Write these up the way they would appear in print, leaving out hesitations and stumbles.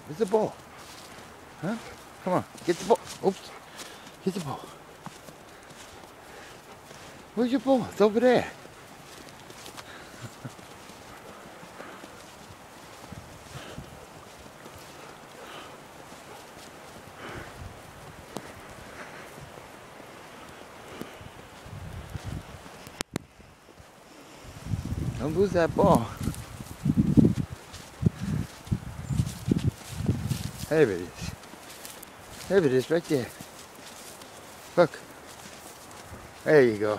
Where's the ball? Huh? Come on, get the ball. Oops. Get the ball. Where's your ball? It's over there. Don't lose that ball. There it is. There it is, right there. Look. There you go.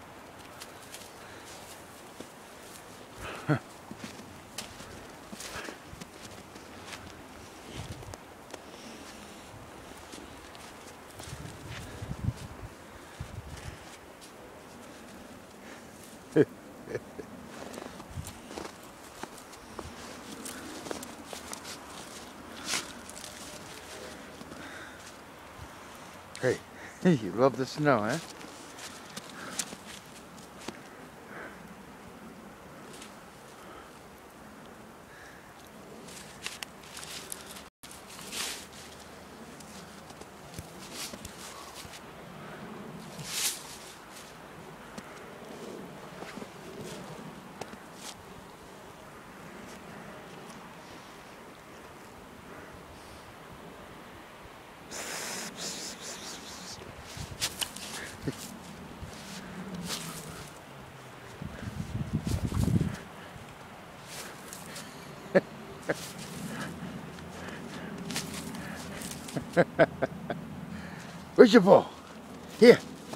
Hey, you love the snow, huh? Where's your ball? Here.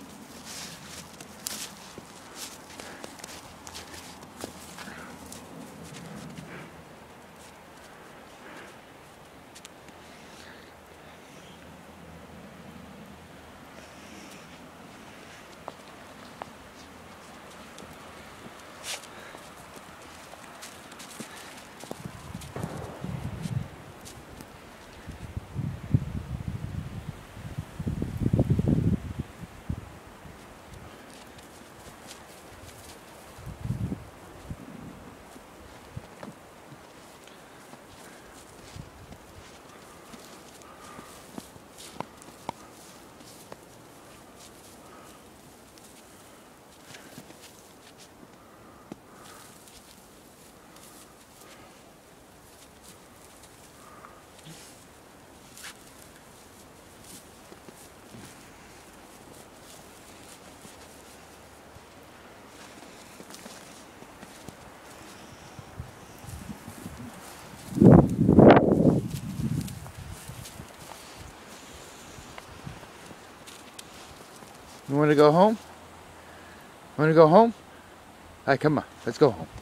You want to go home? Want to go home? All right, come on. Let's go home.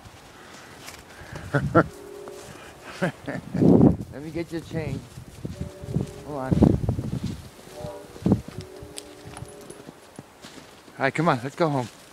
Let me get your change. Hold on. All right, come on. Let's go home.